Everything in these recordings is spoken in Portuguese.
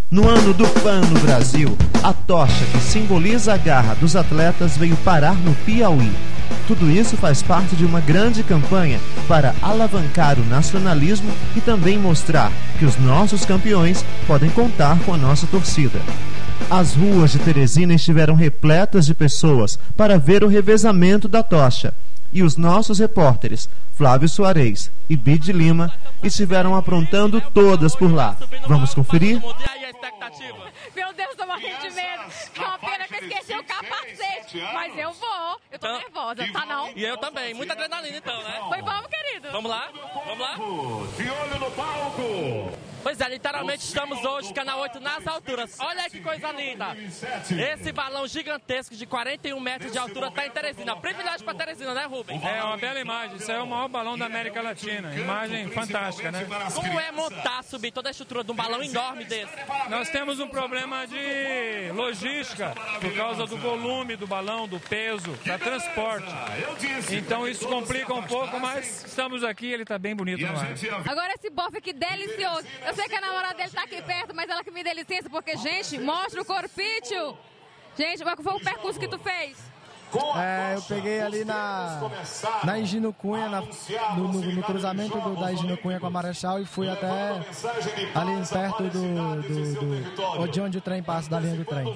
No ano do PAN no Brasil, a tocha que simboliza a garra dos atletas veio parar no Piauí. Tudo isso faz parte de uma grande campanha para alavancar o nacionalismo e também mostrar que os nossos campeões podem contar com a nossa torcida. As ruas de Teresina estiveram repletas de pessoas para ver o revezamento da tocha. E os nossos repórteres, Flávio Soares e Bide Lima, estiveram aprontando todas por lá. Vamos conferir? Meu Deus, tô morrendo de medo. É uma pena que eu esqueci o capacete. Mas eu vou. Eu tô nervosa, tá não? E eu também. Muita adrenalina então, né? Foi bom, querido. Vamos lá? Vamos lá? De olho no palco. Pois é, literalmente estamos hoje, Canal 8, nas alturas. Olha aí que coisa linda. Esse balão gigantesco de 41 metros de altura está em Teresina. Privilégio para Teresina, né, Rubens? É uma bela imagem. Isso é o maior balão da América Latina. Imagem fantástica, né? Como é montar, subir toda a estrutura de um balão enorme desse? Nós temos um problema de logística por causa do volume do balão, do peso, para transporte. Então isso complica um pouco, mas estamos aqui, ele está bem bonito no ar. Agora esse bofe aqui delicioso. Eu sei que a namorada dele tá aqui perto, mas ela que me dê licença, porque, gente, mostra o corpício. Gente, qual foi o percurso que tu fez? Eu peguei ali na Higino Cunha, no cruzamento da Higino Cunha com a Marechal, e fui até ali perto de onde o trem passa, da linha do trem.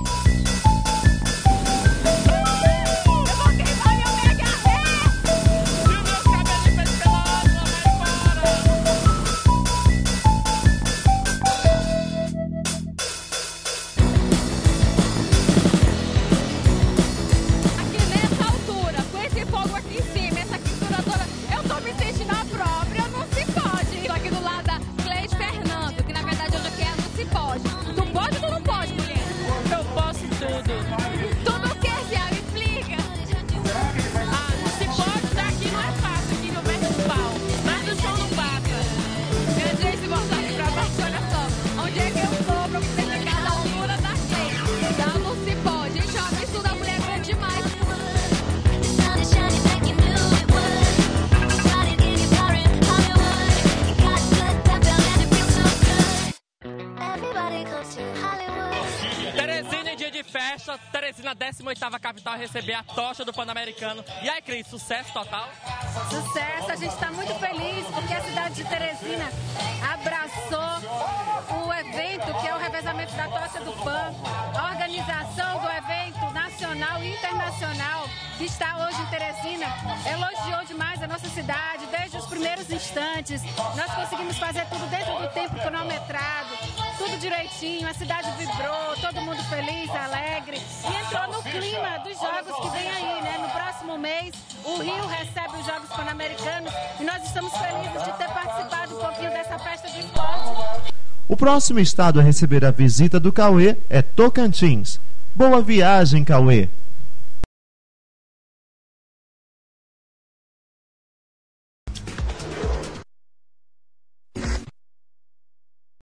Teresina em dia de festa, Teresina 18ª capital a receber a tocha do Pan-Americano. E aí, Cris, sucesso total? Sucesso, a gente está muito feliz porque a cidade de Teresina abraçou o evento que é o revezamento da tocha do PAN, a organização do evento nacional e internacional que está hoje em Teresina, elogiou demais a nossa cidade desde os primeiros instantes. Nós conseguimos fazer tudo dentro do tempo cronometrado, tudo direitinho, a cidade vibrou, todo mundo feliz, alegre, e entrou no clima dos jogos que vem aí, né? No próximo mês, o Rio recebe os Jogos Pan-Americanos e nós estamos felizes de ter participado um pouquinho dessa festa de esporte. O próximo estado a receber a visita do Cauê é Tocantins. Boa viagem, Cauê!